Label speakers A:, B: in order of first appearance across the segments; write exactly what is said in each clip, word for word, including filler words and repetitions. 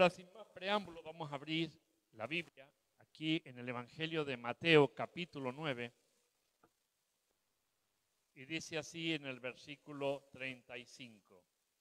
A: Ahora, sin más preámbulo, vamos a abrir la Biblia aquí en el Evangelio de Mateo, capítulo nueve. Y dice así en el versículo treinta y cinco.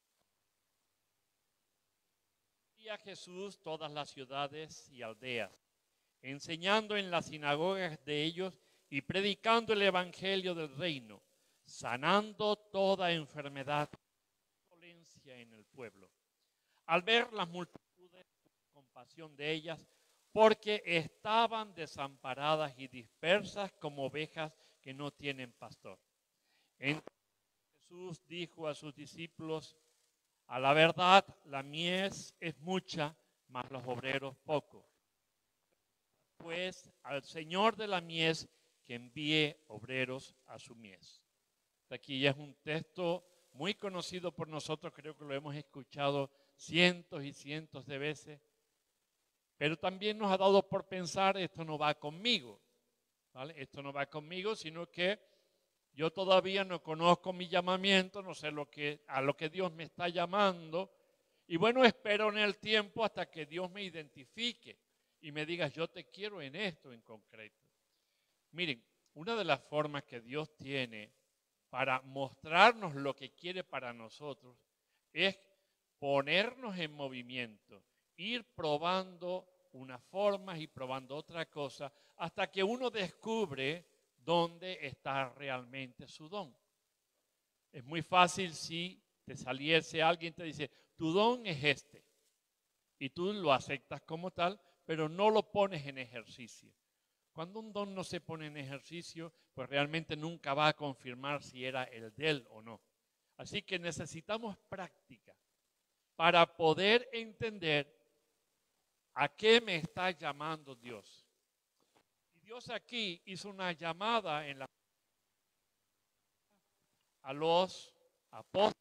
A: Y a Jesús todas las ciudades y aldeas, enseñando en las sinagogas de ellos y predicando el Evangelio del reino, sanando toda enfermedad y dolencia en el pueblo. Al ver las multitudes, tuvo compasión de ellas, porque estaban desamparadas y dispersas como ovejas que no tienen pastor. Entonces Jesús dijo a sus discípulos: a la verdad, la mies es mucha, mas los obreros pocos. Pues al Señor de la mies que envíe obreros a su mies. Aquí ya es un texto muy conocido por nosotros, creo que lo hemos escuchado cientos y cientos de veces, pero también nos ha dado por pensar, esto no va conmigo, ¿vale? Esto no va conmigo, sino que yo todavía no conozco mi llamamiento, no sé lo que, a lo que Dios me está llamando, y bueno, espero en el tiempo hasta que Dios me identifique y me diga, yo te quiero en esto en concreto. Miren, una de las formas que Dios tiene para mostrarnos lo que quiere para nosotros es ponernos en movimiento, ir probando unas formas y probando otra cosa hasta que uno descubre dónde está realmente su don. Es muy fácil si te saliese alguien y te dice, tu don es este, y tú lo aceptas como tal, pero no lo pones en ejercicio. Cuando un don no se pone en ejercicio, pues realmente nunca va a confirmar si era el de él o no. Así que necesitamos práctica para poder entender a qué me está llamando Dios. Y Dios aquí hizo una llamada en la, a los apóstoles.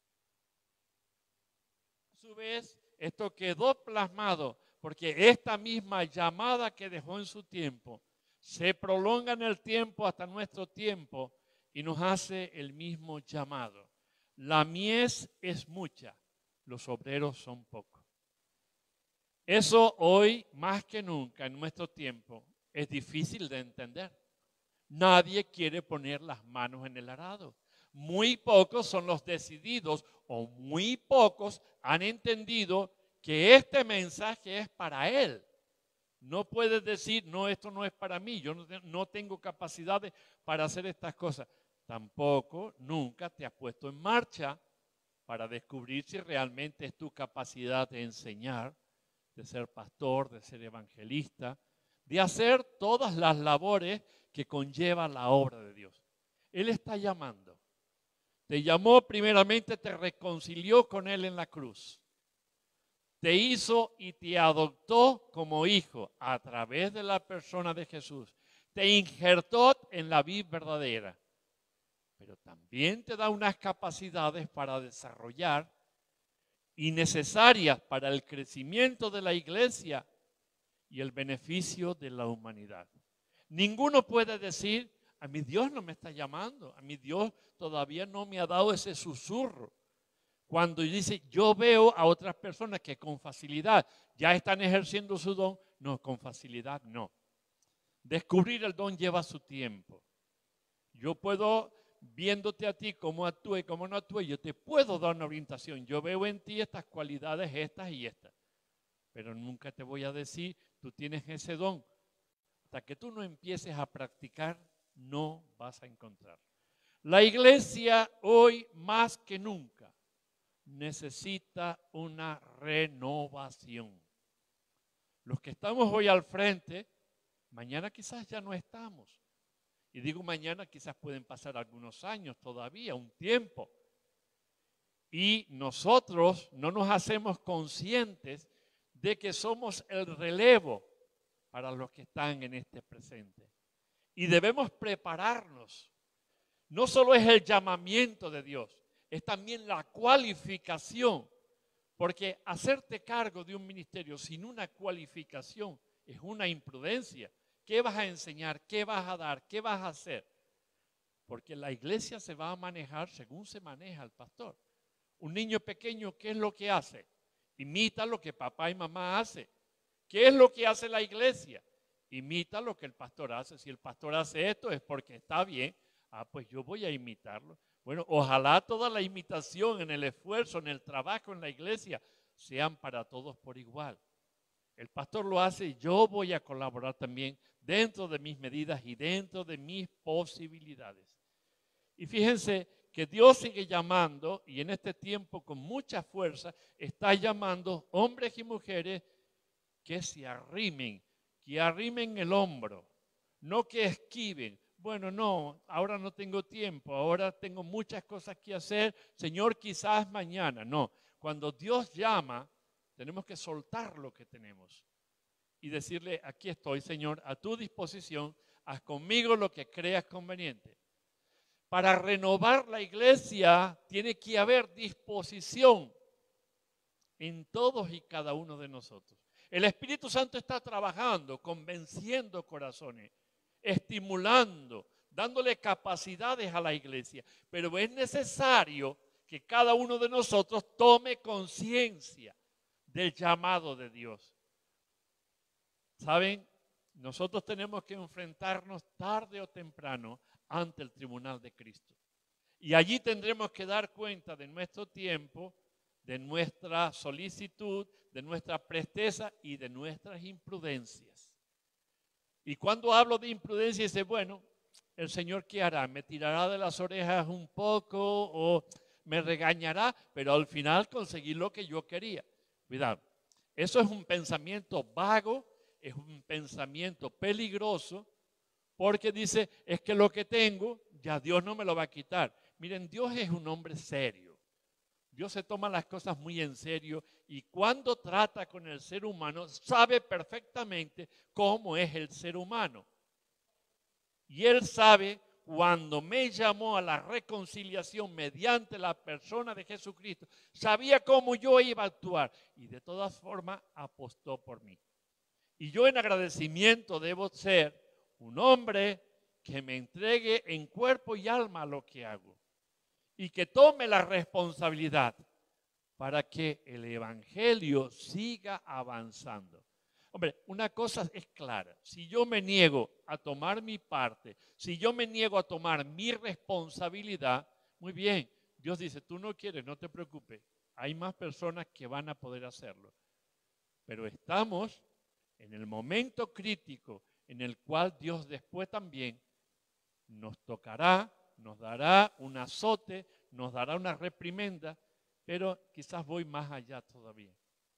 A: A su vez, esto quedó plasmado porque esta misma llamada que dejó en su tiempo se prolonga en el tiempo hasta nuestro tiempo y nos hace el mismo llamado. La mies es mucha, los obreros son pocos. Eso hoy, más que nunca en nuestro tiempo, es difícil de entender. Nadie quiere poner las manos en el arado. Muy pocos son los decididos o muy pocos han entendido que este mensaje es para él. No puedes decir, no, esto no es para mí, yo no, no tengo capacidades para hacer estas cosas. Tampoco nunca te has puesto en marcha para descubrir si realmente es tu capacidad de enseñar, de ser pastor, de ser evangelista, de hacer todas las labores que conlleva la obra de Dios. Él está llamando. Te llamó primeramente, te reconcilió con Él en la cruz. Te hizo y te adoptó como hijo a través de la persona de Jesús. Te injertó en la vida verdadera. Pero también te da unas capacidades para desarrollar y necesarias para el crecimiento de la iglesia y el beneficio de la humanidad. Ninguno puede decir, a mi Dios no me está llamando, a mi Dios todavía no me ha dado ese susurro. Cuando dice, yo veo a otras personas que con facilidad ya están ejerciendo su don, no, con facilidad no. Descubrir el don lleva su tiempo. Yo puedo, viéndote a ti cómo actúe y cómo no actúe, yo te puedo dar una orientación. Yo veo en ti estas cualidades, estas y estas. Pero nunca te voy a decir, tú tienes ese don. Hasta que tú no empieces a practicar, no vas a encontrar. La iglesia hoy más que nunca necesita una renovación. Los que estamos hoy al frente, mañana quizás ya no estamos. Y digo mañana, quizás pueden pasar algunos años todavía, un tiempo. Y nosotros no nos hacemos conscientes de que somos el relevo para los que están en este presente. Y debemos prepararnos. No solo es el llamamiento de Dios, es también la cualificación. Porque hacerte cargo de un ministerio sin una cualificación es una imprudencia. ¿Qué vas a enseñar? ¿Qué vas a dar? ¿Qué vas a hacer? Porque la iglesia se va a manejar según se maneja el pastor. Un niño pequeño, ¿qué es lo que hace? Imita lo que papá y mamá hacen. ¿Qué es lo que hace la iglesia? Imita lo que el pastor hace. Si el pastor hace esto es porque está bien. Ah, pues yo voy a imitarlo. Bueno, ojalá toda la imitación en el esfuerzo, en el trabajo, en la iglesia, sean para todos por igual. El pastor lo hace y yo voy a colaborar también dentro de mis medidas y dentro de mis posibilidades. Y fíjense que Dios sigue llamando, y en este tiempo con mucha fuerza está llamando hombres y mujeres que se arrimen, que arrimen el hombro, no que esquiven. Bueno, no, ahora no tengo tiempo, ahora tengo muchas cosas que hacer, Señor, quizás mañana. No, cuando Dios llama, tenemos que soltar lo que tenemos y decirle, aquí estoy, Señor, a tu disposición, haz conmigo lo que creas conveniente. Para renovar la iglesia tiene que haber disposición en todos y cada uno de nosotros. El Espíritu Santo está trabajando, convenciendo corazones, estimulando, dándole capacidades a la iglesia. Pero es necesario que cada uno de nosotros tome conciencia del llamado de Dios. ¿Saben? Nosotros tenemos que enfrentarnos tarde o temprano ante el tribunal de Cristo. Y allí tendremos que dar cuenta de nuestro tiempo, de nuestra solicitud, de nuestra presteza y de nuestras imprudencias. Y cuando hablo de imprudencia, dice, bueno, ¿el Señor qué hará? ¿Me tirará de las orejas un poco o me regañará? Pero al final conseguí lo que yo quería. Cuidado, eso es un pensamiento vago, es un pensamiento peligroso, porque dice, es que lo que tengo, ya Dios no me lo va a quitar. Miren, Dios es un hombre serio. Dios se toma las cosas muy en serio y cuando trata con el ser humano, sabe perfectamente cómo es el ser humano. Y Él sabe, cuando me llamó a la reconciliación mediante la persona de Jesucristo, sabía cómo yo iba a actuar y de todas formas apostó por mí. Y yo en agradecimiento debo ser un hombre que me entregue en cuerpo y alma a lo que hago y que tome la responsabilidad para que el evangelio siga avanzando. Hombre, una cosa es clara, si yo me niego a tomar mi parte, si yo me niego a tomar mi responsabilidad, muy bien, Dios dice, tú no quieres, no te preocupes, hay más personas que van a poder hacerlo. Pero estamos en el momento crítico en el cual Dios después también nos tocará, nos dará un azote, nos dará una reprimenda, pero quizás voy más allá todavía.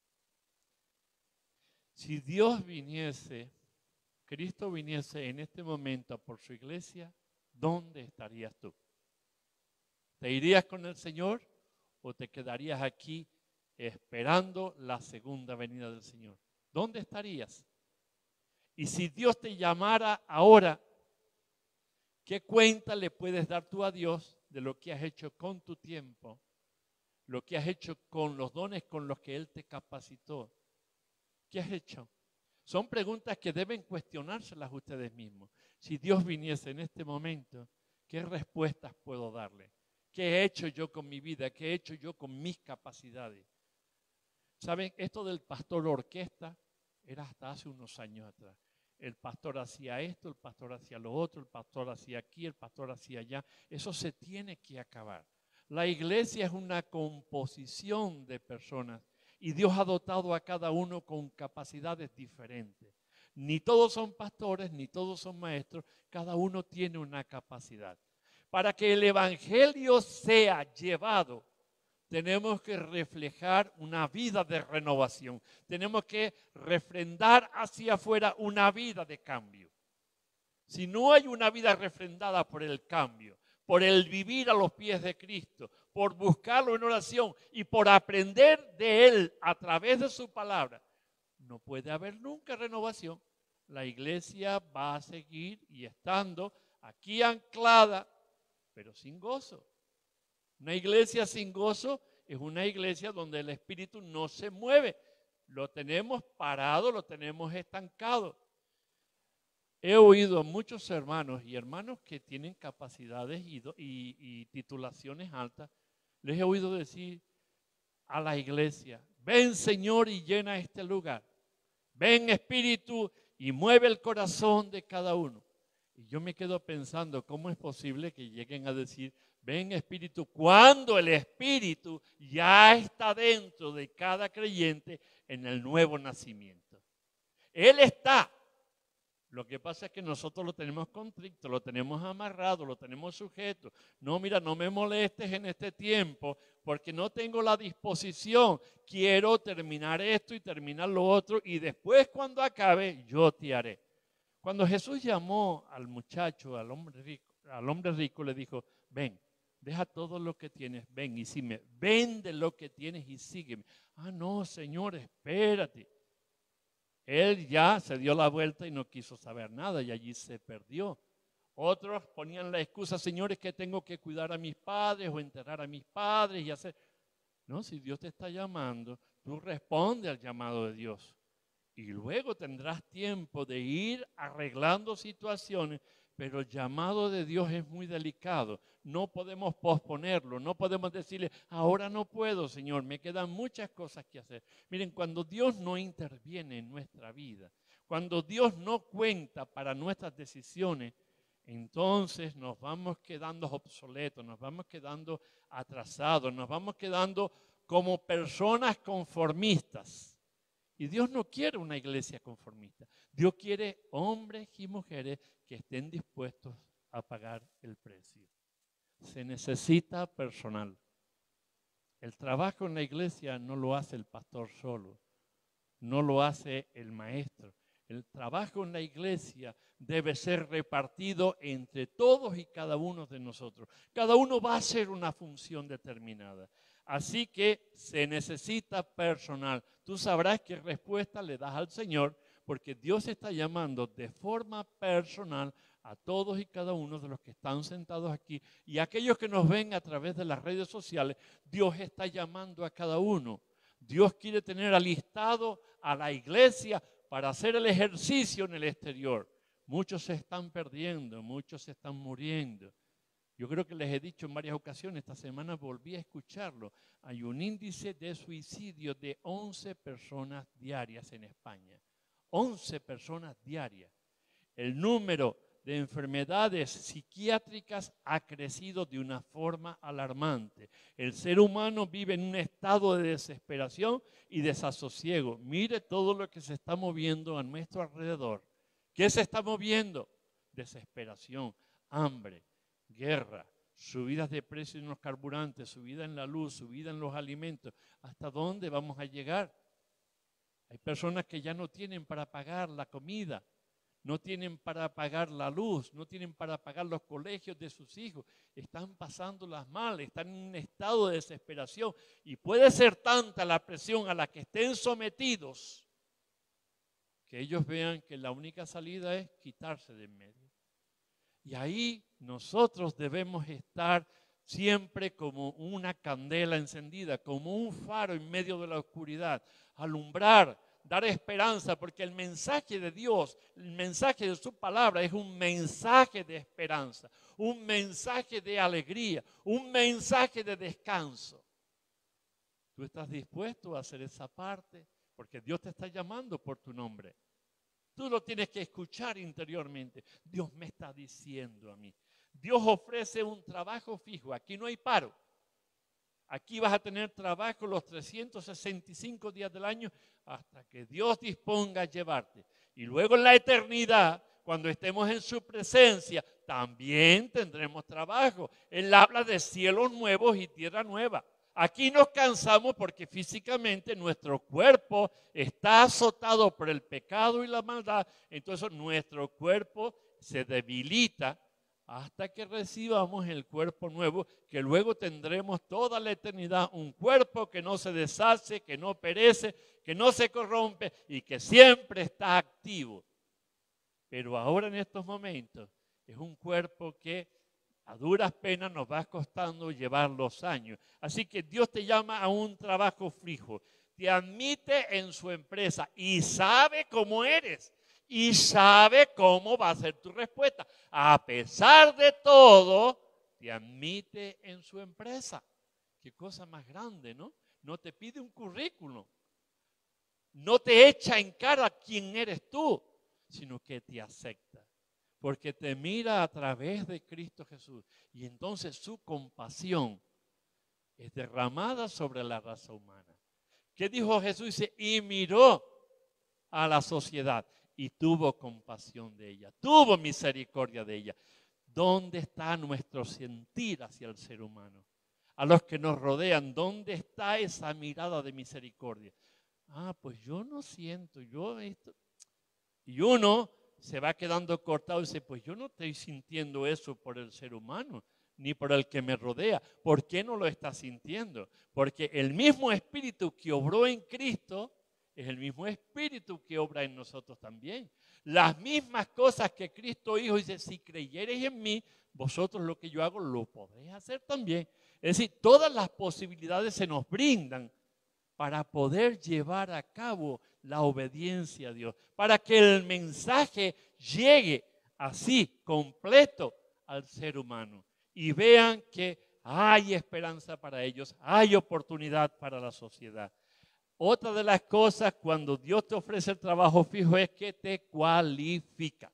A: Si Dios viniese, Cristo viniese en este momento por su iglesia, ¿dónde estarías tú? ¿Te irías con el Señor o te quedarías aquí esperando la segunda venida del Señor? ¿Dónde estarías? Y si Dios te llamara ahora, ¿qué cuenta le puedes dar tú a Dios de lo que has hecho con tu tiempo? Lo que has hecho con los dones con los que Él te capacitó. ¿Qué has hecho? Son preguntas que deben cuestionárselas ustedes mismos. Si Dios viniese en este momento, ¿qué respuestas puedo darle? ¿Qué he hecho yo con mi vida? ¿Qué he hecho yo con mis capacidades? ¿Saben? Esto del pastor orquesta era hasta hace unos años atrás. El pastor hacía esto, el pastor hacía lo otro, el pastor hacía aquí, el pastor hacía allá. Eso se tiene que acabar. La iglesia es una composición de personas y Dios ha dotado a cada uno con capacidades diferentes. Ni todos son pastores, ni todos son maestros, cada uno tiene una capacidad. Para que el evangelio sea llevado, tenemos que reflejar una vida de renovación. Tenemos que refrendar hacia afuera una vida de cambio. Si no hay una vida refrendada por el cambio, por el vivir a los pies de Cristo, por buscarlo en oración y por aprender de Él a través de su palabra, no puede haber nunca renovación. La iglesia va a seguir y estando aquí anclada, pero sin gozo. Una iglesia sin gozo es una iglesia donde el espíritu no se mueve. Lo tenemos parado, lo tenemos estancado. He oído a muchos hermanos y hermanos que tienen capacidades y, y, y titulaciones altas. Les he oído decir a la iglesia, Ven, Señor, y llena este lugar. Ven, Espíritu, y mueve el corazón de cada uno. Y yo me quedo pensando, ¿cómo es posible que lleguen a decir, ven, Espíritu, cuando el Espíritu ya está dentro de cada creyente en el nuevo nacimiento? Él está. Lo que pasa es que nosotros lo tenemos constricto, lo tenemos amarrado, lo tenemos sujeto. No, mira, no me molestes en este tiempo porque no tengo la disposición. Quiero terminar esto y terminar lo otro y después cuando acabe yo te haré. Cuando Jesús llamó al muchacho, al hombre rico, al hombre rico le dijo, ven, deja todo lo que tienes, ven y sígueme. Vende lo que tienes y sígueme. Ah, no, Señor, espérate. Él ya se dio la vuelta y no quiso saber nada y allí se perdió. Otros ponían la excusa, señores, que tengo que cuidar a mis padres o enterrar a mis padres y hacer. No, si Dios te está llamando, tú responde al llamado de Dios. Y luego tendrás tiempo de ir arreglando situaciones, pero el llamado de Dios es muy delicado. No podemos posponerlo, no podemos decirle, ahora no puedo, Señor, me quedan muchas cosas que hacer. Miren, cuando Dios no interviene en nuestra vida, cuando Dios no cuenta para nuestras decisiones, entonces nos vamos quedando obsoletos, nos vamos quedando atrasados, nos vamos quedando como personas conformistas. Y Dios no quiere una iglesia conformista. Dios quiere hombres y mujeres que estén dispuestos a pagar el precio. Se necesita personal. El trabajo en la iglesia no lo hace el pastor solo, no lo hace el maestro. El trabajo en la iglesia debe ser repartido entre todos y cada uno de nosotros. Cada uno va a hacer una función determinada. Así que se necesita personal. Tú sabrás qué respuesta le das al Señor, porque Dios está llamando de forma personal a todos y cada uno de los que están sentados aquí y a aquellos que nos ven a través de las redes sociales. Dios está llamando a cada uno. Dios quiere tener alistado a la iglesia para hacer el ejercicio en el exterior. Muchos se están perdiendo, muchos se están muriendo. Yo creo que les he dicho en varias ocasiones, esta semana volví a escucharlo. Hay un índice de suicidio de once personas diarias en España. once personas diarias. El número de enfermedades psiquiátricas ha crecido de una forma alarmante. El ser humano vive en un estado de desesperación y desasosiego. Mire todo lo que se está moviendo a nuestro alrededor. ¿Qué se está moviendo? Desesperación, hambre, guerra, subidas de precios en los carburantes, subida en la luz, subida en los alimentos. ¿Hasta dónde vamos a llegar? Hay personas que ya no tienen para pagar la comida, no tienen para pagar la luz, no tienen para pagar los colegios de sus hijos. Están pasándolas mal, están en un estado de desesperación. Y puede ser tanta la presión a la que estén sometidos que ellos vean que la única salida es quitarse de en medio. Y ahí nosotros debemos estar siempre como una candela encendida, como un faro en medio de la oscuridad, alumbrar, dar esperanza, porque el mensaje de Dios, el mensaje de su palabra es un mensaje de esperanza, un mensaje de alegría, un mensaje de descanso. ¿Tú estás dispuesto a hacer esa parte? Porque Dios te está llamando por tu nombre. Tú lo tienes que escuchar interiormente. Dios me está diciendo a mí. Dios ofrece un trabajo fijo. Aquí no hay paro. Aquí vas a tener trabajo los trescientos sesenta y cinco días del año hasta que Dios disponga a llevarte. Y luego en la eternidad, cuando estemos en su presencia, también tendremos trabajo. Él habla de cielos nuevos y tierra nueva. Aquí nos cansamos porque físicamente nuestro cuerpo está azotado por el pecado y la maldad. Entonces nuestro cuerpo se debilita hasta que recibamos el cuerpo nuevo, que luego tendremos toda la eternidad un cuerpo que no se deshace, que no perece, que no se corrompe y que siempre está activo. Pero ahora en estos momentos es un cuerpo que a duras penas nos va costando llevar los años. Así que Dios te llama a un trabajo fijo, te admite en su empresa y sabe cómo eres. Y sabe cómo va a ser tu respuesta. A pesar de todo, te admite en su empresa. Qué cosa más grande, ¿no? No te pide un currículum. no te echa en cara quién eres tú, sino que te acepta. Porque te mira a través de Cristo Jesús. Y entonces su compasión es derramada sobre la raza humana. ¿Qué dijo Jesús? Dice, y miró a la sociedad y tuvo compasión de ella, tuvo misericordia de ella. ¿Dónde está nuestro sentir hacia el ser humano? A los que nos rodean, ¿dónde está esa mirada de misericordia? Ah, pues yo no siento, yo esto. Y uno se va quedando cortado y dice, pues yo no estoy sintiendo eso por el ser humano, ni por el que me rodea. ¿Por qué no lo está sintiendo? Porque el mismo espíritu que obró en Cristo es el mismo espíritu que obra en nosotros también. Las mismas cosas que Cristo hizo, dice, si creyereis en mí, vosotros lo que yo hago lo podréis hacer también. Es decir, todas las posibilidades se nos brindan para poder llevar a cabo la obediencia a Dios, para que el mensaje llegue así, completo, al ser humano y vean que hay esperanza para ellos, hay oportunidad para la sociedad. Otra de las cosas cuando Dios te ofrece el trabajo fijo es que te cualifica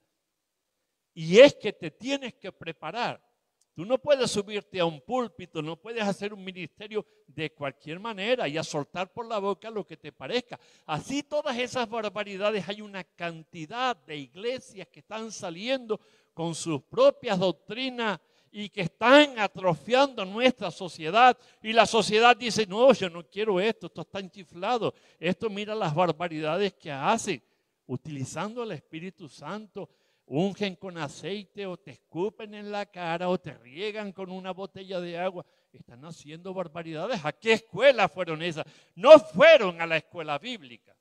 A: y es que te tienes que preparar. Tú no puedes subirte a un púlpito, no puedes hacer un ministerio de cualquier manera y a soltar por la boca lo que te parezca. Así todas esas barbaridades, hay una cantidad de iglesias que están saliendo con sus propias doctrinas y que están atrofiando nuestra sociedad. Y la sociedad dice, no, yo no quiero esto, esto está enchiflado. Esto mira las barbaridades que hacen, utilizando el Espíritu Santo. Ungen con aceite o te escupen en la cara o te riegan con una botella de agua. Están haciendo barbaridades. ¿A qué escuela fueron esas? No fueron a la escuela bíblica.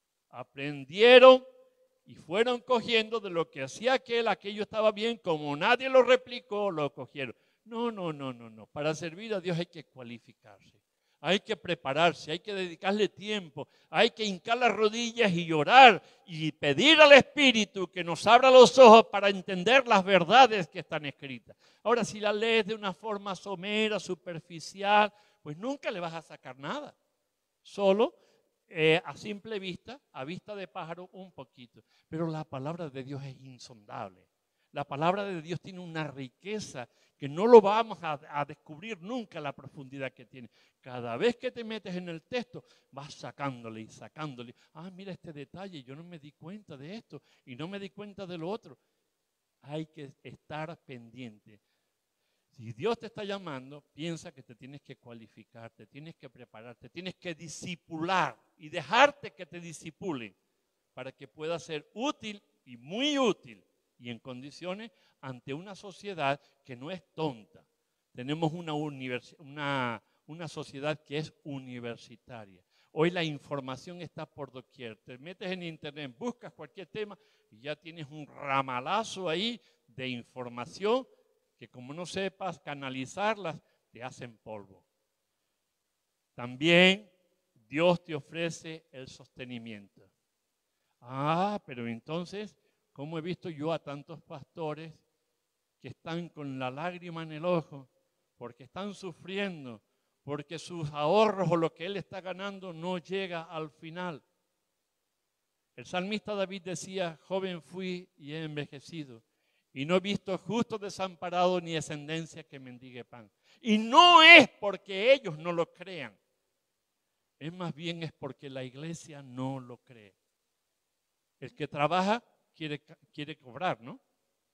A: Aprendieron y fueron cogiendo de lo que hacía aquel, aquello estaba bien, como nadie lo replicó, lo cogieron. No, no, no, no, no. Para servir a Dios hay que cualificarse. Hay que prepararse, hay que dedicarle tiempo, hay que hincar las rodillas y orar y pedir al Espíritu que nos abra los ojos para entender las verdades que están escritas. Ahora, si la lees de una forma somera, superficial, pues nunca le vas a sacar nada. Solo eh, a simple vista, a vista de pájaro, un poquito. Pero la palabra de Dios es insondable. La palabra de Dios tiene una riqueza que no lo vamos a, a descubrir nunca la profundidad que tiene. Cada vez que te metes en el texto, vas sacándole y sacándole. Ah, mira este detalle, yo no me di cuenta de esto y no me di cuenta de lo otro. Hay que estar pendiente. Si Dios te está llamando, piensa que te tienes que cualificar, te tienes que preparar, te tienes que discipular y dejarte que te discipulen para que puedas ser útil y muy útil y en condiciones ante una sociedad que no es tonta. Tenemos una, univers- una, una sociedad que es universitaria. Hoy la información está por doquier. Te metes en internet, buscas cualquier tema y ya tienes un ramalazo ahí de información que como no sepas canalizarlas, te hacen polvo. También Dios te ofrece el sostenimiento. Ah, pero entonces, ¿cómo he visto yo a tantos pastores que están con la lágrima en el ojo porque están sufriendo, porque sus ahorros o lo que él está ganando no llega al final? El salmista David decía, joven fui y he envejecido, y no he visto justo desamparado ni descendencia que mendigue pan. Y no es porque ellos no lo crean, es más bien es porque la iglesia no lo cree. El que trabaja quiere, quiere cobrar, ¿no?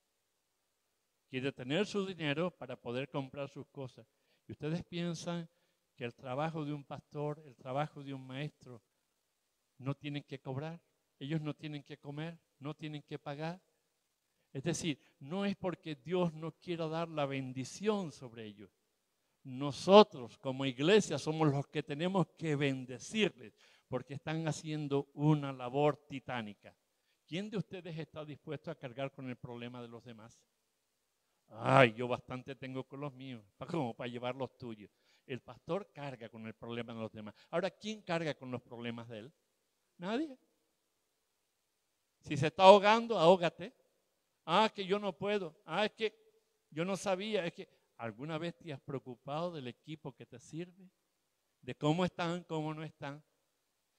A: Quiere tener su dinero para poder comprar sus cosas. Y ustedes piensan que el trabajo de un pastor, el trabajo de un maestro, no tienen que cobrar. Ellos no tienen que comer, no tienen que pagar. Es decir, no es porque Dios no quiera dar la bendición sobre ellos. Nosotros como iglesia somos los que tenemos que bendecirles porque están haciendo una labor titánica. ¿Quién de ustedes está dispuesto a cargar con el problema de los demás? Ay, yo bastante tengo con los míos, como para llevar los tuyos. El pastor carga con el problema de los demás. Ahora, ¿quién carga con los problemas de él? Nadie. Si se está ahogando, ahógate. Ah, que yo no puedo. Ah, es que yo no sabía. Es que ¿alguna vez te has preocupado del equipo que te sirve? De cómo están, cómo no están.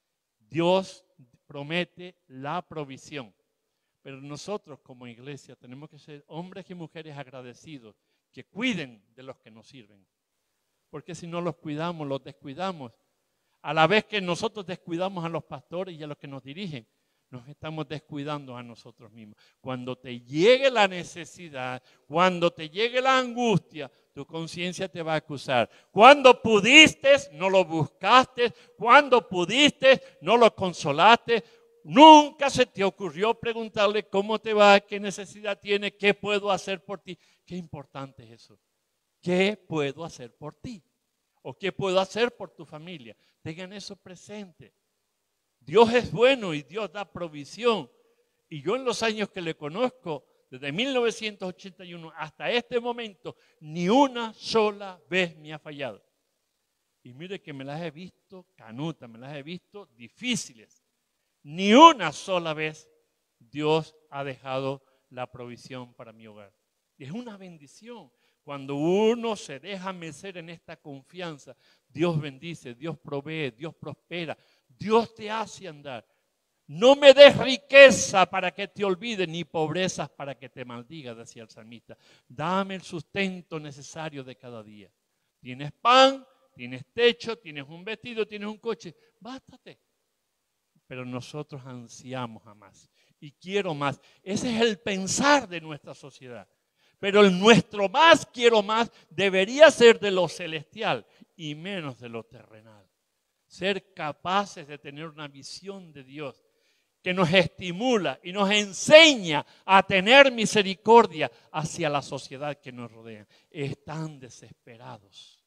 A: Dios promete la provisión. Pero nosotros como iglesia tenemos que ser hombres y mujeres agradecidos, que cuiden de los que nos sirven. Porque si no los cuidamos, los descuidamos. A la vez que nosotros descuidamos a los pastores y a los que nos dirigen, nos estamos descuidando a nosotros mismos. Cuando te llegue la necesidad, cuando te llegue la angustia, tu conciencia te va a acusar. Cuando pudiste, no lo buscaste. Cuando pudiste, no lo consolaste. Nunca se te ocurrió preguntarle cómo te va, qué necesidad tiene, qué puedo hacer por ti. Qué importante es eso. ¿Qué puedo hacer por ti? ¿O qué puedo hacer por tu familia? Tengan eso presente. Dios es bueno y Dios da provisión. Y yo en los años que le conozco, desde mil novecientos ochenta y uno hasta este momento, ni una sola vez me ha fallado. Y mire que me las he visto canutas, me las he visto difíciles. Ni una sola vez Dios ha dejado la provisión para mi hogar. Y es una bendición. Cuando uno se deja mecer en esta confianza, Dios bendice, Dios provee, Dios prospera, Dios te hace andar. No me des riqueza para que te olvides, ni pobrezas para que te maldiga, decía el salmista. Dame el sustento necesario de cada día. Tienes pan, tienes techo, tienes un vestido, tienes un coche, bástate. Pero nosotros ansiamos a más y quiero más. Ese es el pensar de nuestra sociedad. Pero el nuestro más, quiero más, debería ser de lo celestial y menos de lo terrenal. Ser capaces de tener una visión de Dios que nos estimula y nos enseña a tener misericordia hacia la sociedad que nos rodea. Están desesperados.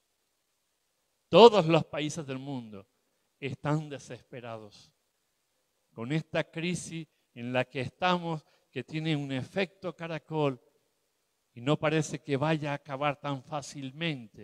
A: Todos los países del mundo están desesperados con esta crisis en la que estamos, que tiene un efecto caracol y no parece que vaya a acabar tan fácilmente.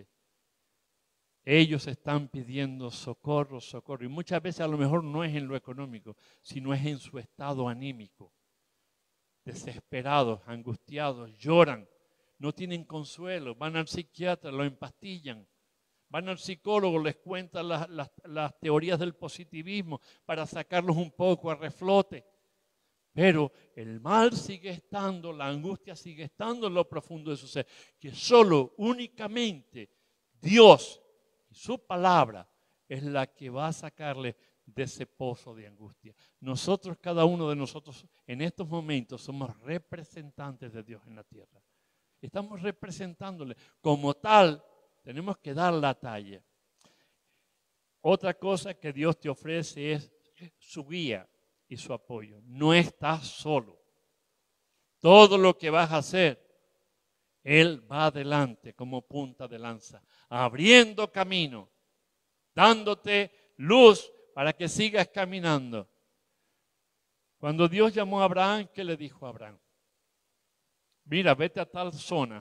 A: Ellos están pidiendo socorro, socorro. Y muchas veces a lo mejor no es en lo económico, sino es en su estado anímico. Desesperados, angustiados, lloran, no tienen consuelo, van al psiquiatra, lo empastillan. Van al psicólogo, les cuentan las, las, las teorías del positivismo para sacarlos un poco a reflote. Pero el mal sigue estando, la angustia sigue estando en lo profundo de su ser. Que solo, únicamente, Dios y su palabra es la que va a sacarle de ese pozo de angustia. Nosotros, cada uno de nosotros, en estos momentos, somos representantes de Dios en la tierra. Estamos representándole. Como tal, tenemos que dar la talla. Otra cosa que Dios te ofrece es su guía y su apoyo. No estás solo. Todo lo que vas a hacer, Él va adelante como punta de lanza, abriendo camino, dándote luz para que sigas caminando. Cuando Dios llamó a Abraham, ¿qué le dijo a Abraham? Mira, vete a tal zona,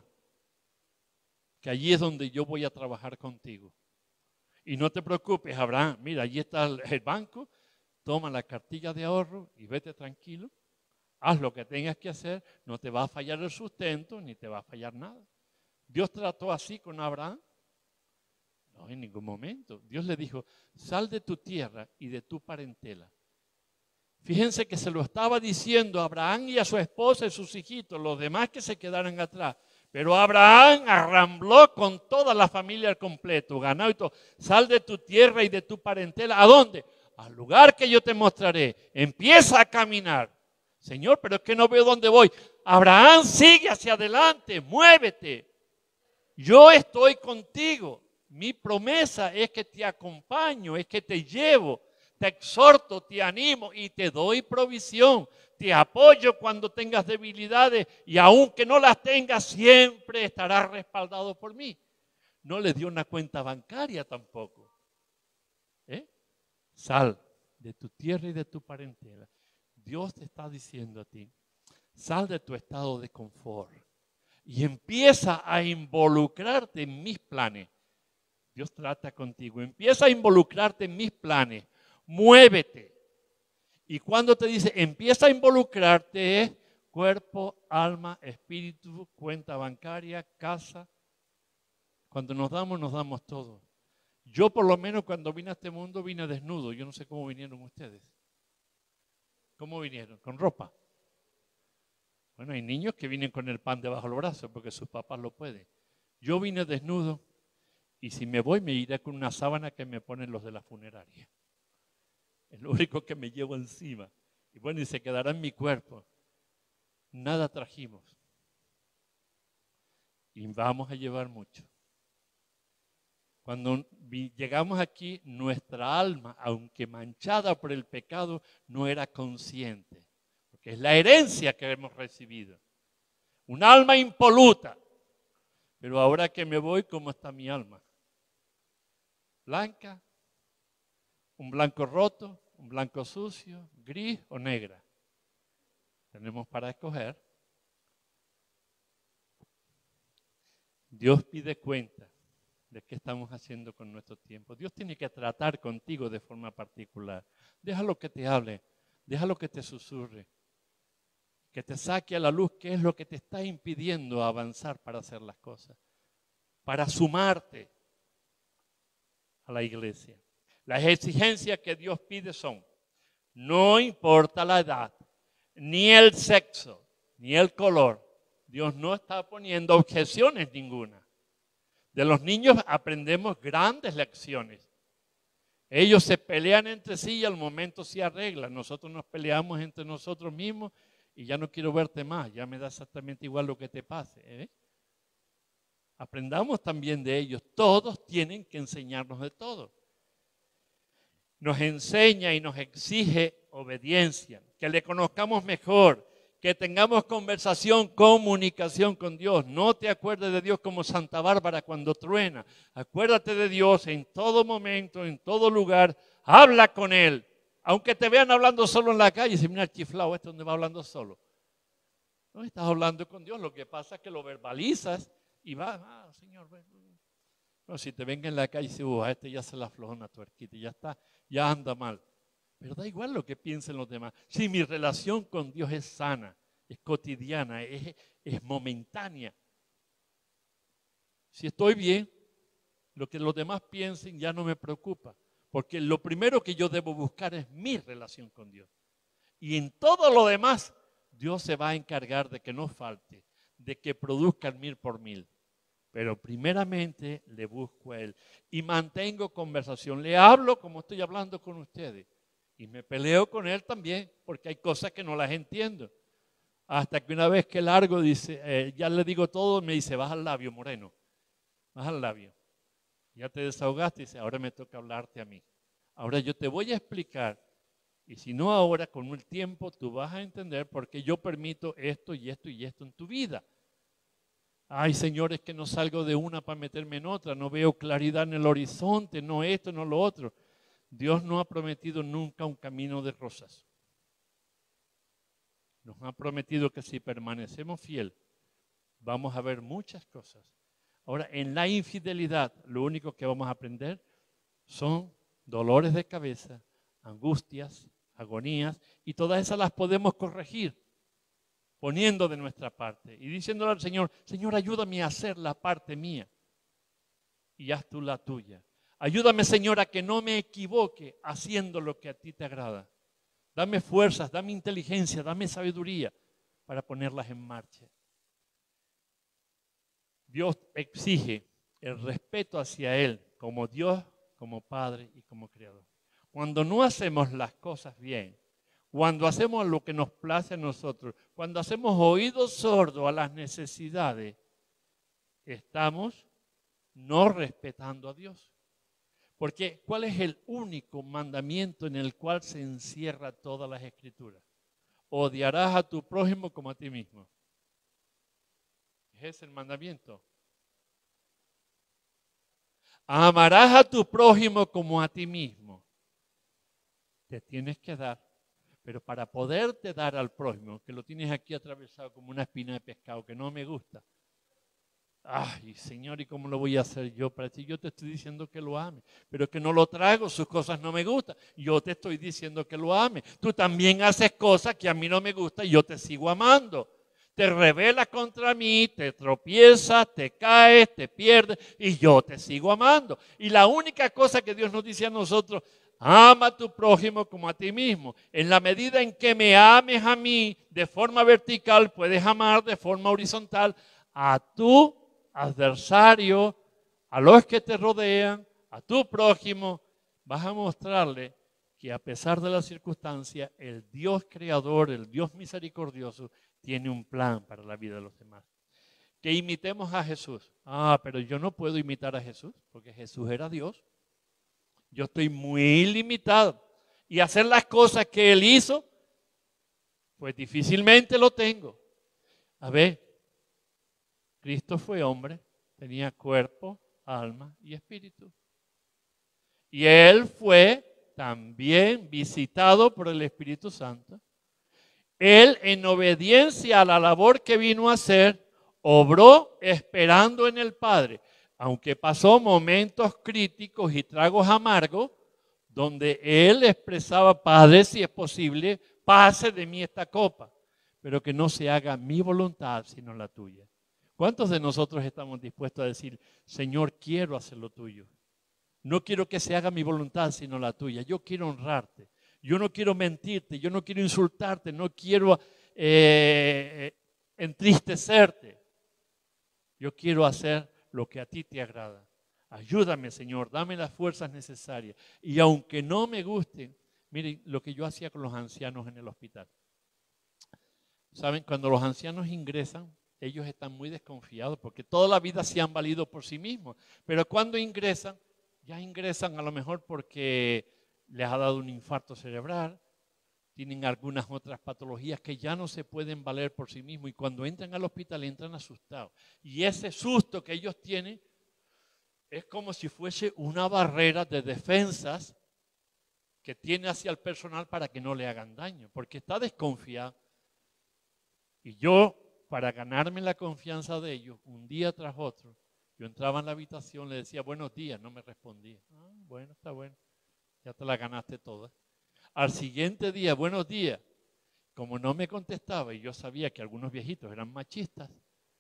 A: que allí es donde yo voy a trabajar contigo. Y no te preocupes, Abraham, mira, allí está el, el banco, toma la cartilla de ahorro y vete tranquilo. Haz lo que tengas que hacer, no te va a fallar el sustento, ni te va a fallar nada. ¿Dios trató así con Abraham? No, en ningún momento. Dios le dijo, sal de tu tierra y de tu parentela. Fíjense que se lo estaba diciendo a Abraham y a su esposa y sus hijitos, los demás que se quedaran atrás. Pero Abraham arrambló con toda la familia al completo, ganado y todo. Sal de tu tierra y de tu parentela. ¿A dónde? Al lugar que yo te mostraré. Empieza a caminar. Señor, pero es que no veo dónde voy. Abraham, sigue hacia adelante, muévete. Yo estoy contigo. Mi promesa es que te acompaño, es que te llevo, te exhorto, te animo y te doy provisión. Te apoyo cuando tengas debilidades y aunque no las tengas, siempre estarás respaldado por mí. No le dio una cuenta bancaria tampoco. ¿Eh? Sal de tu tierra y de tu parentela. Dios te está diciendo a ti, sal de tu estado de confort y empieza a involucrarte en mis planes. Dios trata contigo, empieza a involucrarte en mis planes, muévete. Y cuando te dice, empieza a involucrarte, es cuerpo, alma, espíritu, cuenta bancaria, casa. Cuando nos damos, nos damos todo. Yo por lo menos cuando vine a este mundo vine desnudo. Yo no sé cómo vinieron ustedes. ¿Cómo vinieron? ¿Con ropa? Bueno, hay niños que vienen con el pan debajo del brazo porque sus papás lo pueden. Yo vine desnudo y si me voy me iré con una sábana que me ponen los de la funeraria. Es lo único que me llevo encima. Y bueno, y se quedará en mi cuerpo. Nada trajimos. Y vamos a llevar mucho. Cuando llegamos aquí, nuestra alma, aunque manchada por el pecado, no era consciente. Porque es la herencia que hemos recibido. Un alma impoluta. Pero ahora que me voy, ¿cómo está mi alma? ¿Blanca? ¿Un blanco roto? ¿Un blanco sucio? ¿Gris o negra? Tenemos para escoger. Dios pide cuenta de qué estamos haciendo con nuestro tiempo. Dios tiene que tratar contigo de forma particular. Déjalo que te hable, déjalo que te susurre, que te saque a la luz qué es lo que te está impidiendo avanzar para hacer las cosas, para sumarte a la iglesia. Las exigencias que Dios pide son, no importa la edad, ni el sexo, ni el color, Dios no está poniendo objeciones ninguna. De los niños aprendemos grandes lecciones. Ellos se pelean entre sí y al momento se arreglan. Nosotros nos peleamos entre nosotros mismos y ya no quiero verte más. Ya me da exactamente igual lo que te pase. ¿eh? Aprendamos también de ellos. Todos tienen que enseñarnos de todo. Nos enseña y nos exige obediencia, que le conozcamos mejor, que tengamos conversación, comunicación con Dios. No te acuerdes de Dios como Santa Bárbara cuando truena. Acuérdate de Dios en todo momento, en todo lugar. Habla con Él. Aunque te vean hablando solo en la calle, y se mira el chiflado, este donde va hablando solo. No estás hablando con Dios. Lo que pasa es que lo verbalizas y vas, ah, Señor, ven. No, si te ven en la calle y dices, uh, a este ya se la aflojó una tuerquita, ya está, ya anda mal. Pero da igual lo que piensen los demás. Si mi relación con Dios es sana, es cotidiana, es, es momentánea. Si estoy bien, lo que los demás piensen ya no me preocupa. Porque lo primero que yo debo buscar es mi relación con Dios. Y en todo lo demás, Dios se va a encargar de que no falte, de que produzcan mil por mil. Pero primeramente le busco a Él. Y mantengo conversación. Le hablo como estoy hablando con ustedes. Y me peleo con Él también, porque hay cosas que no las entiendo. Hasta que una vez que largo, dice, eh, ya le digo todo, me dice, baja al labio, Moreno. Baja al labio. Ya te desahogaste y dice, ahora me toca hablarte a mí. Ahora yo te voy a explicar. Y si no ahora, con el tiempo, tú vas a entender por qué yo permito esto y esto y esto en tu vida. Ay, señores, que no salgo de una para meterme en otra. No veo claridad en el horizonte, no esto, no lo otro. Dios no ha prometido nunca un camino de rosas. Nos ha prometido que si permanecemos fiel, vamos a ver muchas cosas. Ahora, en la infidelidad, lo único que vamos a aprender son dolores de cabeza, angustias, agonías, y todas esas las podemos corregir poniendo de nuestra parte y diciéndole al Señor, Señor, ayúdame a hacer la parte mía y haz tú la tuya. Ayúdame, Señor, a que no me equivoque haciendo lo que a ti te agrada. Dame fuerzas, dame inteligencia, dame sabiduría para ponerlas en marcha. Dios exige el respeto hacia Él como Dios, como Padre y como Creador. Cuando no hacemos las cosas bien, cuando hacemos lo que nos place a nosotros, cuando hacemos oídos sordos a las necesidades, estamos no respetando a Dios. Porque ¿cuál es el único mandamiento en el cual se encierra todas las escrituras? Odiarás a tu prójimo como a ti mismo. Es el mandamiento. Amarás a tu prójimo como a ti mismo. Te tienes que dar. Pero para poderte dar al prójimo, que lo tienes aquí atravesado como una espina de pescado, que no me gusta. Ay, Señor, ¿y cómo lo voy a hacer yo para ti? Yo te estoy diciendo que lo ame, pero es que no lo trago, sus cosas no me gustan. Yo te estoy diciendo que lo ame. Tú también haces cosas que a mí no me gustan y yo te sigo amando. te rebelas contra mí, te tropiezas, te caes, te pierdes y yo te sigo amando. Y la única cosa que Dios nos dice a nosotros, ama a tu prójimo como a ti mismo. En la medida en que me ames a mí de forma vertical, puedes amar de forma horizontal a tu adversario, a los que te rodean, a tu prójimo. Vas a mostrarle que a pesar de las circunstancias, el Dios creador, el Dios misericordioso, tiene un plan para la vida de los demás. Que imitemos a Jesús. Ah, pero yo no puedo imitar a Jesús, porque Jesús era Dios. Yo estoy muy limitado. Y hacer las cosas que Él hizo, pues difícilmente lo tengo. A ver, Cristo fue hombre, tenía cuerpo, alma y espíritu. Y Él fue también visitado por el Espíritu Santo. Él, en obediencia a la labor que vino a hacer, obró esperando en el Padre, aunque pasó momentos críticos y tragos amargos, donde Él expresaba, Padre, si es posible, pase de mí esta copa, pero que no se haga mi voluntad, sino la tuya. ¿Cuántos de nosotros estamos dispuestos a decir, Señor, quiero hacer lo tuyo? No quiero que se haga mi voluntad, sino la tuya. Yo quiero honrarte. Yo no quiero mentirte. Yo no quiero insultarte. No quiero eh, entristecerte. Yo quiero hacer lo que a ti te agrada. Ayúdame, Señor. Dame las fuerzas necesarias. Y aunque no me guste, miren lo que yo hacía con los ancianos en el hospital. ¿Saben? Cuando los ancianos ingresan, ellos están muy desconfiados porque toda la vida se han valido por sí mismos. Pero cuando ingresan, ya ingresan a lo mejor porque les ha dado un infarto cerebral, tienen algunas otras patologías que ya no se pueden valer por sí mismos y cuando entran al hospital entran asustados. Y ese susto que ellos tienen es como si fuese una barrera de defensas que tiene hacia el personal para que no le hagan daño, porque está desconfiado. Y yo, para ganarme la confianza de ellos, un día tras otro, yo entraba en la habitación, le decía buenos días, no me respondía. Ah, bueno, está bueno, ya te la ganaste toda. Al siguiente día, buenos días, como no me contestaba y yo sabía que algunos viejitos eran machistas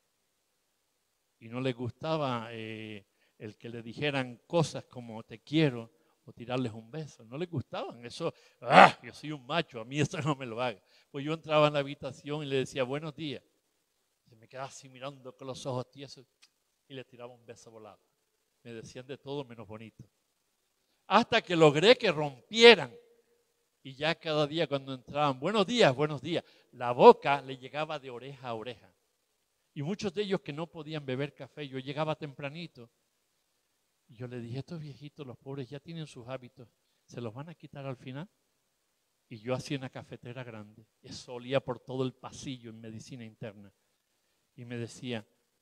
A: y no les gustaba eh, el que le dijeran cosas como te quiero o tirarles un beso, no les gustaban, eso, ah, yo soy un macho, a mí eso no me lo haga. Pues yo entraba en la habitación y le decía buenos días, se me quedaba así mirando con los ojos tiesos y le tiraba un beso volado. Me decían de todo menos bonito. Hasta que logré que rompieran. Y ya cada día cuando entraban, buenos días, buenos días, la boca le llegaba de oreja a oreja. Y muchos de ellos que no podían beber café, yo llegaba tempranito. Y yo le dije, estos viejitos, los pobres, ya tienen sus hábitos, ¿se los van a quitar al final? Y yo hacía una cafetera grande. Eso olía por todo el pasillo en medicina interna. Y me decía,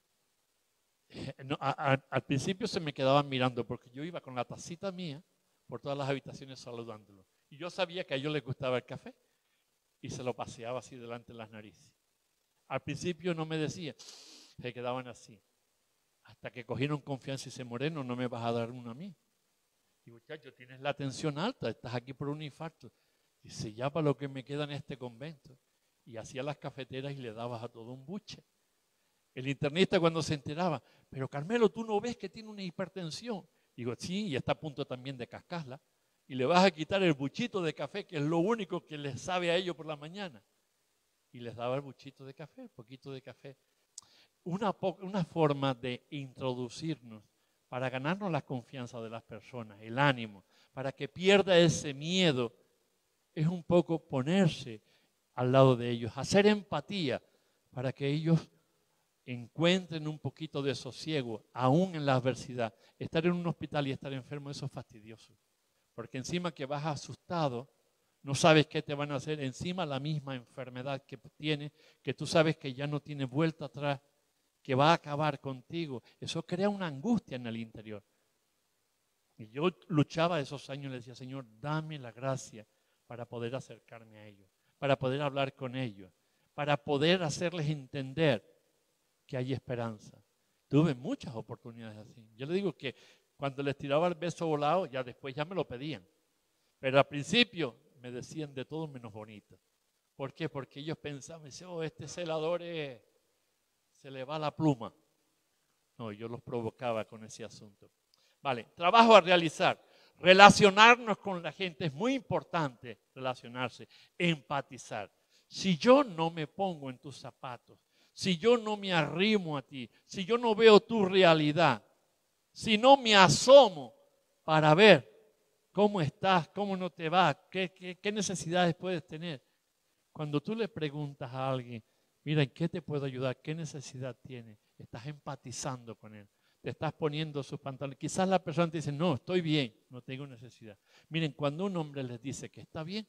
A: No, a, a, al principio se me quedaban mirando porque yo iba con la tacita mía por todas las habitaciones saludándolo. Y yo sabía que a ellos les gustaba el café y se lo paseaba así delante de las narices. Al principio no me decía, se quedaban así. Hasta que cogieron confianza y dice, Moreno, no me vas a dar uno a mí. Y muchacho, tienes la tensión alta, estás aquí por un infarto. Dice, ya para lo que me queda en este convento. Y hacía las cafeteras y le dabas a todo un buche. El internista cuando se enteraba, pero Carmelo, ¿tú no ves que tiene una hipertensión? Digo, sí, y está a punto también de cascarla. Y le vas a quitar el buchito de café, que es lo único que les sabe a ellos por la mañana. Y les daba el buchito de café, el poquito de café. Una, una forma de introducirnos para ganarnos la confianza de las personas, el ánimo, para que pierda ese miedo, es un poco ponerse al lado de ellos, hacer empatía para que ellos encuentren un poquito de sosiego, aún en la adversidad. Estar en un hospital y estar enfermo, eso es fastidioso. Porque encima que vas asustado, no sabes qué te van a hacer, encima la misma enfermedad que tienes, que tú sabes que ya no tiene vuelta atrás, que va a acabar contigo. Eso crea una angustia en el interior. Y yo luchaba esos años y le decía, Señor, dame la gracia para poder acercarme a ellos, para poder hablar con ellos, para poder hacerles entender que hay esperanza. Tuve muchas oportunidades así. Yo le digo que cuando les tiraba el beso volado, ya después ya me lo pedían. Pero al principio me decían de todo menos bonito. ¿Por qué? Porque ellos pensaban, oh, este celador es, se le va la pluma. No, yo los provocaba con ese asunto. Vale, trabajo a realizar. Relacionarnos con la gente es muy importante, relacionarse, empatizar. Si yo no me pongo en tus zapatos, si yo no me arrimo a ti, si yo no veo tu realidad, si no me asomo para ver cómo estás, cómo no te va, qué, qué, qué necesidades puedes tener. Cuando tú le preguntas a alguien, mira, ¿en qué te puedo ayudar? ¿Qué necesidad tiene? Estás empatizando con él. Te estás poniendo sus pantalones. Quizás la persona te dice, no, estoy bien, no tengo necesidad. Miren, cuando un hombre les dice que está bien,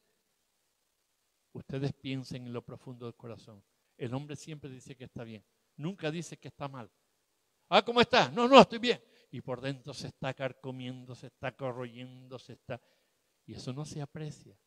A: ustedes piensen en lo profundo del corazón. El hombre siempre dice que está bien. Nunca dice que está mal. Ah, ¿cómo estás? No, no, estoy bien. Y por dentro se está carcomiendo, se está corroyendo, se está... Y eso no se aprecia.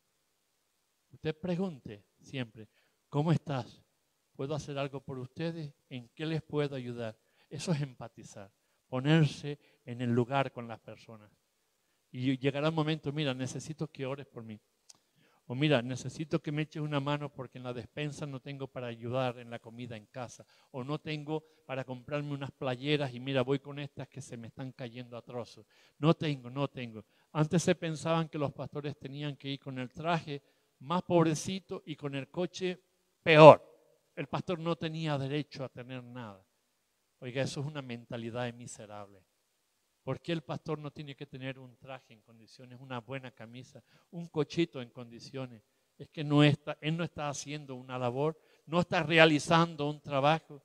A: Usted pregunte siempre, ¿cómo estás? ¿Puedo hacer algo por ustedes? ¿En qué les puedo ayudar? Eso es empatizar, ponerse en el lugar con las personas. Y llegará un momento, mira, necesito que ores por mí. O mira, necesito que me eches una mano porque en la despensa no tengo para ayudar en la comida en casa. O no tengo para comprarme unas playeras y mira, voy con estas que se me están cayendo a trozos. No tengo, no tengo. Antes se pensaban que los pastores tenían que ir con el traje más pobrecito y con el coche peor. El pastor no tenía derecho a tener nada. Oiga, eso es una mentalidad miserable. ¿Por qué el pastor no tiene que tener un traje en condiciones, una buena camisa, un cochito en condiciones? Es que no está, él no está haciendo una labor, no está realizando un trabajo.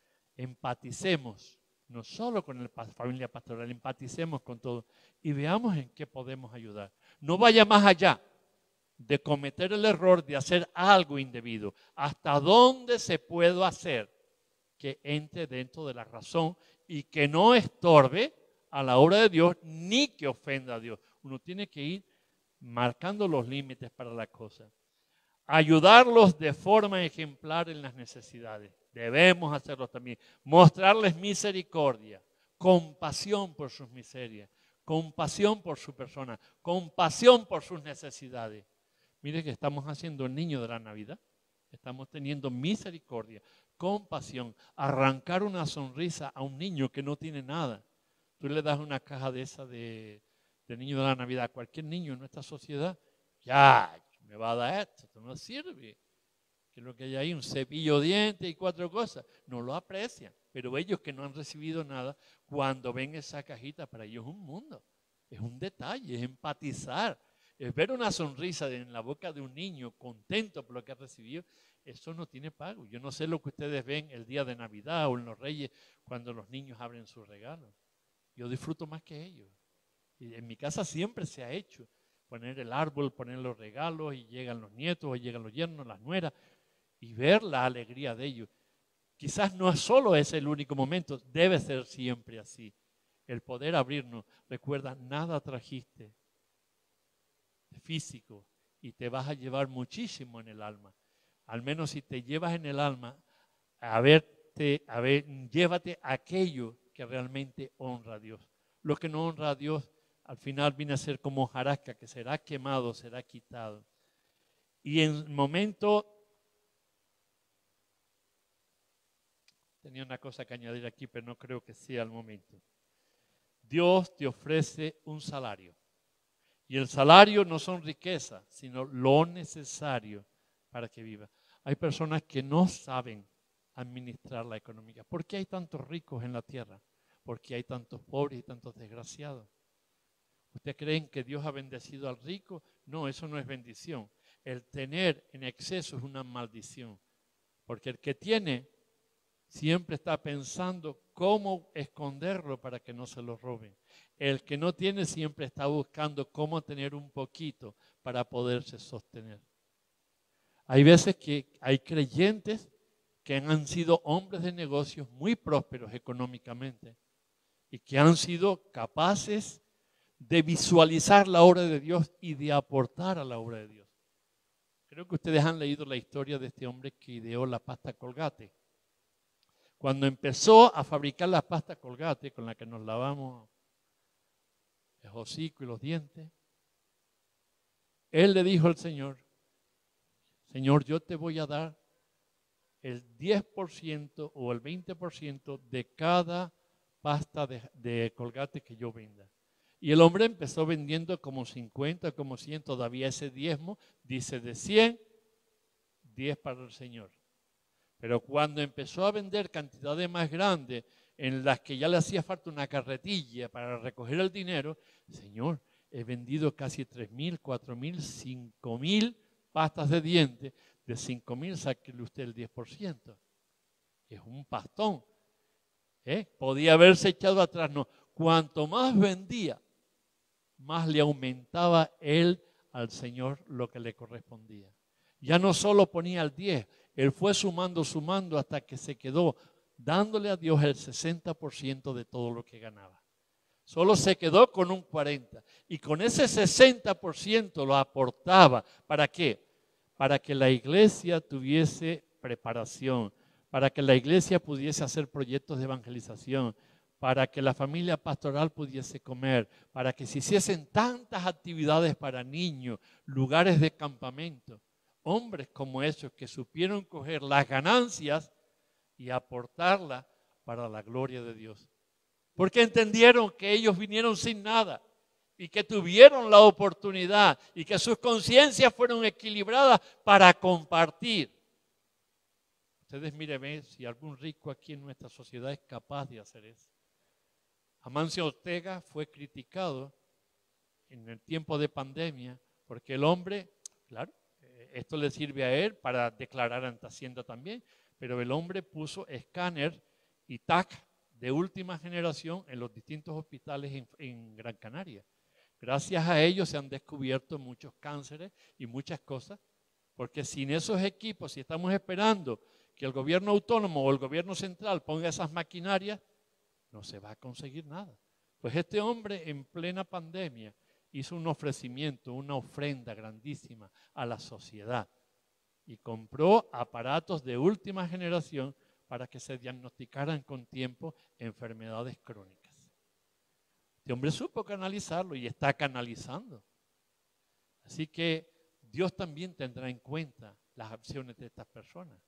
A: Empaticemos, no solo con la familia pastoral, empaticemos con todo y veamos en qué podemos ayudar. No vaya más allá de cometer el error de hacer algo indebido. ¿Hasta dónde se puede hacer que entre dentro de la razón y que no estorbe a la obra de Dios ni que ofenda a Dios? Uno tiene que ir marcando los límites para la cosa. Ayudarlos de forma ejemplar en las necesidades. Debemos hacerlo también. Mostrarles misericordia, compasión por sus miserias, compasión por su persona, compasión por sus necesidades. Mire que estamos haciendo el niño de la Navidad. Estamos teniendo misericordia, compasión, arrancar una sonrisa a un niño que no tiene nada. Tú le das una caja de esa de, de niño de la Navidad a cualquier niño en nuestra sociedad, ya, me va a dar esto, esto no sirve. Que lo que hay ahí, un cepillo de dientes y cuatro cosas, no lo aprecian. Pero ellos que no han recibido nada, cuando ven esa cajita, para ellos es un mundo, es un detalle, es empatizar. Es ver una sonrisa en la boca de un niño contento por lo que ha recibido, eso no tiene pago. Yo no sé lo que ustedes ven el día de Navidad o en los Reyes cuando los niños abren sus regalos. Yo disfruto más que ellos. Y en mi casa siempre se ha hecho poner el árbol, poner los regalos y llegan los nietos o llegan los yernos, las nueras y ver la alegría de ellos. Quizás no solo es el único momento, debe ser siempre así. El poder abrirnos. Recuerda, nada trajiste físico y te vas a llevar muchísimo en el alma. Al menos si te llevas en el alma, a verte, a ver, llévate aquello que realmente honra a Dios. Lo que no honra a Dios al final viene a ser como hojarasca, que será quemado, será quitado. Y en el momento, tenía una cosa que añadir aquí, pero no creo que sea el momento. Dios te ofrece un salario. Y el salario no son riquezas, sino lo necesario para que viva. Hay personas que no saben administrar la economía. ¿Por qué hay tantos ricos en la tierra? ¿Por qué hay tantos pobres y tantos desgraciados? ¿Ustedes creen que Dios ha bendecido al rico? No, eso no es bendición. El tener en exceso es una maldición. Porque el que tiene siempre está pensando cómo esconderlo para que no se lo roben. El que no tiene siempre está buscando cómo tener un poquito para poderse sostener. Hay veces que hay creyentes que han sido hombres de negocios muy prósperos económicamente y que han sido capaces de visualizar la obra de Dios y de aportar a la obra de Dios. Creo que ustedes han leído la historia de este hombre que ideó la pasta Colgate. Cuando empezó a fabricar la pasta Colgate con la que nos lavamos el hocico y los dientes, él le dijo al Señor, Señor, yo te voy a dar el diez por ciento o el veinte por ciento de cada pasta de, de Colgate que yo venda. Y el hombre empezó vendiendo como cincuenta, como cien, todavía ese diezmo, dice de cien, diez para el Señor. Pero cuando empezó a vender cantidades más grandes, en las que ya le hacía falta una carretilla para recoger el dinero, Señor, he vendido casi tres mil, cuatro mil, cinco mil pastas de dientes, de cinco mil sáquele usted el diez por ciento. Es un pastón. ¿Eh? Podía haberse echado atrás, no. Cuanto más vendía, más le aumentaba él al Señor lo que le correspondía. Ya no solo ponía el diez, él fue sumando, sumando hasta que se quedó dándole a Dios el sesenta por ciento de todo lo que ganaba. Solo se quedó con un cuarenta por ciento. Y con ese sesenta por ciento lo aportaba. ¿Para qué? Para que la iglesia tuviese preparación, para que la iglesia pudiese hacer proyectos de evangelización, para que la familia pastoral pudiese comer, para que se hiciesen tantas actividades para niños, lugares de campamento. Hombres como esos que supieron coger las ganancias y aportarlas para la gloria de Dios. Porque entendieron que ellos vinieron sin nada y que tuvieron la oportunidad y que sus conciencias fueron equilibradas para compartir. Ustedes miren si algún rico aquí en nuestra sociedad es capaz de hacer eso. Amancio Ortega fue criticado en el tiempo de pandemia porque el hombre, claro, esto le sirve a él para declarar ante Hacienda también, pero el hombre puso escáner y T A C de última generación en los distintos hospitales en, en Gran Canaria. Gracias a ellos se han descubierto muchos cánceres y muchas cosas, porque sin esos equipos, si estamos esperando que el gobierno autónomo o el gobierno central ponga esas maquinarias, no se va a conseguir nada. Pues este hombre en plena pandemia hizo un ofrecimiento, una ofrenda grandísima a la sociedad y compró aparatos de última generación para que se diagnosticaran con tiempo enfermedades crónicas. Este hombre supo canalizarlo y está canalizando. Así que Dios también tendrá en cuenta las acciones de estas personas.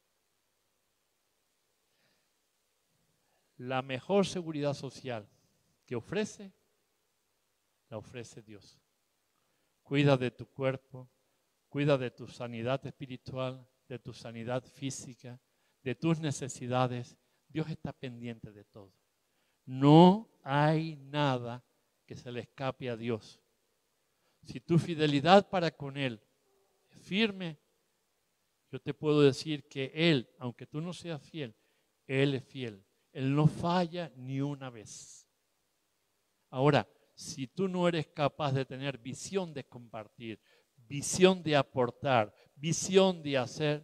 A: La mejor seguridad social que ofrece, la ofrece Dios. Cuida de tu cuerpo, cuida de tu sanidad espiritual, de tu sanidad física, de tus necesidades. Dios está pendiente de todo. No hay nada que se le escape a Dios. Si tu fidelidad para con Él es firme, yo te puedo decir que Él, aunque tú no seas fiel, Él es fiel. Él no falla ni una vez. Ahora, si tú no eres capaz de tener visión de compartir, visión de aportar, visión de hacer,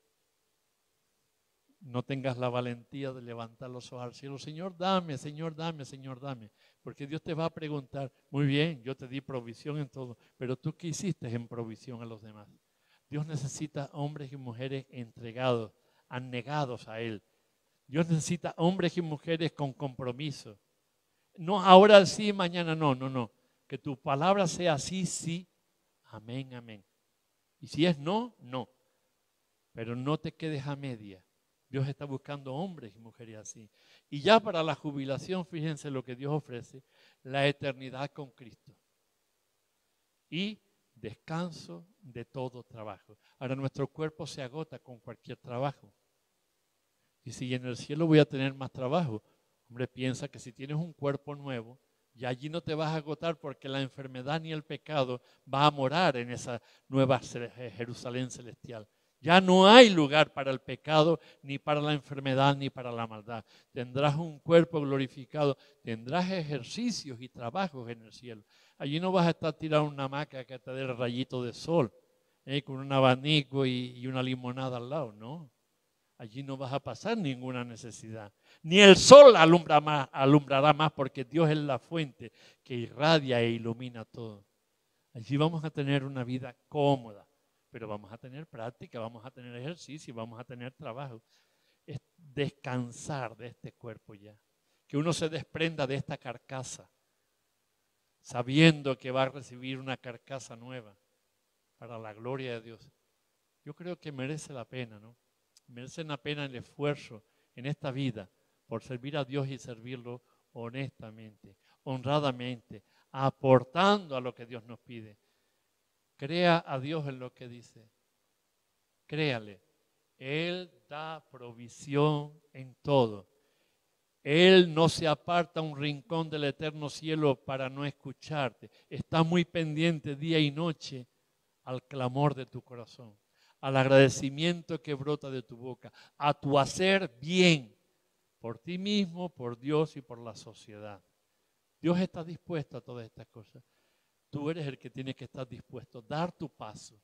A: no tengas la valentía de levantar los ojos al cielo. Señor, dame, Señor, dame, Señor, dame. Porque Dios te va a preguntar, muy bien, yo te di provisión en todo, pero tú qué hiciste en provisión a los demás. Dios necesita hombres y mujeres entregados, anegados a Él. Dios necesita hombres y mujeres con compromiso. No ahora sí, mañana no, no, no. Que tu palabra sea sí, sí, amén, amén. Y si es no, no. Pero no te quedes a media. Dios está buscando hombres y mujeres así. Y ya para la jubilación, fíjense lo que Dios ofrece, la eternidad con Cristo. Y descanso de todo trabajo. Ahora nuestro cuerpo se agota con cualquier trabajo. Y si en el cielo voy a tener más trabajo, hombre, piensa que si tienes un cuerpo nuevo, ya allí no te vas a agotar porque la enfermedad ni el pecado va a morar en esa nueva Jerusalén celestial. Ya no hay lugar para el pecado, ni para la enfermedad, ni para la maldad. Tendrás un cuerpo glorificado, tendrás ejercicios y trabajos en el cielo. Allí no vas a estar tirado en una hamaca que te dé el rayito de sol, eh, con un abanico y, y una limonada al lado, no. Allí no vas a pasar ninguna necesidad. Ni el sol alumbra más, alumbrará más porque Dios es la fuente que irradia e ilumina todo. Allí vamos a tener una vida cómoda, pero vamos a tener práctica, vamos a tener ejercicio, vamos a tener trabajo. Es descansar de este cuerpo ya. Que uno se desprenda de esta carcasa, sabiendo que va a recibir una carcasa nueva para la gloria de Dios. yo creo que merece la pena, ¿no? Merece la pena el esfuerzo en esta vida por servir a Dios y servirlo honestamente, honradamente, aportando a lo que Dios nos pide. Crea a Dios en lo que dice. Créale. Él da provisión en todo. Él no se aparta a un rincón del eterno cielo para no escucharte. Está muy pendiente día y noche al clamor de tu corazón, al agradecimiento que brota de tu boca, a tu hacer bien por ti mismo, por Dios y por la sociedad. Dios está dispuesto a todas estas cosas. Tú eres el que tiene que estar dispuesto a dar tu paso.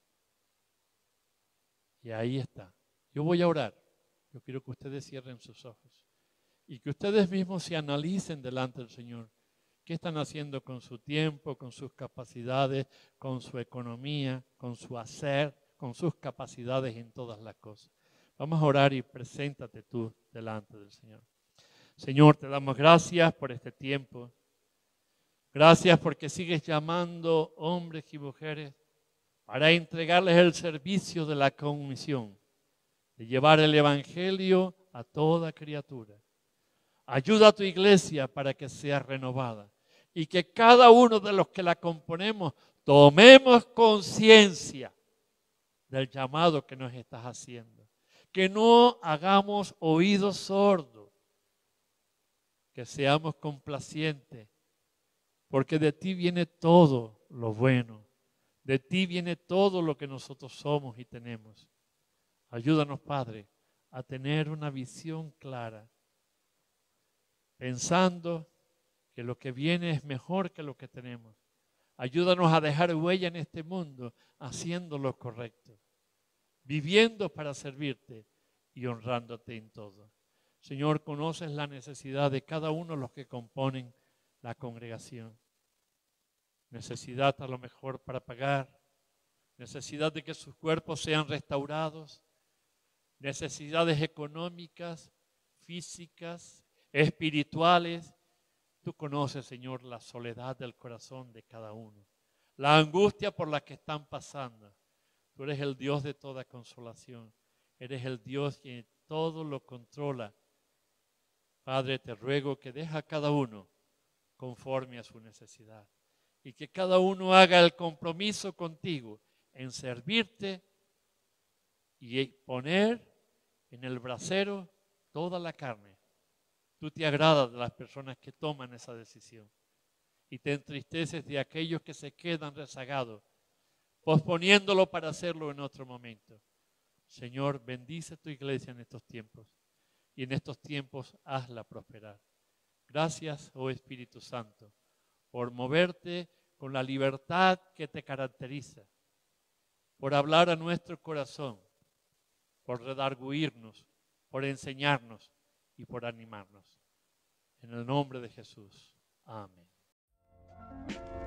A: Y ahí está. Yo voy a orar. Yo quiero que ustedes cierren sus ojos y que ustedes mismos se analicen delante del Señor. ¿Qué están haciendo con su tiempo, con sus capacidades, con su economía, con su hacer, con sus capacidades en todas las cosas? Vamos a orar y preséntate tú delante del Señor. Señor, te damos gracias por este tiempo. Gracias porque sigues llamando hombres y mujeres para entregarles el servicio de la comisión, de llevar el evangelio a toda criatura. Ayuda a tu iglesia para que sea renovada y que cada uno de los que la componemos tomemos conciencia del llamado que nos estás haciendo. Que no hagamos oídos sordos, que seamos complacientes, porque de ti viene todo lo bueno. De ti viene todo lo que nosotros somos y tenemos. Ayúdanos, Padre, a tener una visión clara, pensando que lo que viene es mejor que lo que tenemos. Ayúdanos a dejar huella en este mundo haciendo lo correcto, viviendo para servirte y honrándote en todo. Señor, conoces la necesidad de cada uno de los que componen la congregación. Necesidad a lo mejor para pagar, necesidad de que sus cuerpos sean restaurados, necesidades económicas, físicas, espirituales. Tú conoces, Señor, la soledad del corazón de cada uno, la angustia por la que están pasando. Tú eres el Dios de toda consolación, eres el Dios que todo lo controla. Padre, te ruego que deja a cada uno conforme a su necesidad y que cada uno haga el compromiso contigo en servirte y poner en el brasero toda la carne. Tú te agradas de las personas que toman esa decisión y te entristeces de aquellos que se quedan rezagados, posponiéndolo para hacerlo en otro momento. Señor, bendice tu iglesia en estos tiempos y en estos tiempos hazla prosperar. Gracias, oh Espíritu Santo, por moverte con la libertad que te caracteriza, por hablar a nuestro corazón, por redarguirnos, por enseñarnos y por animarnos. En el nombre de Jesús. Amén.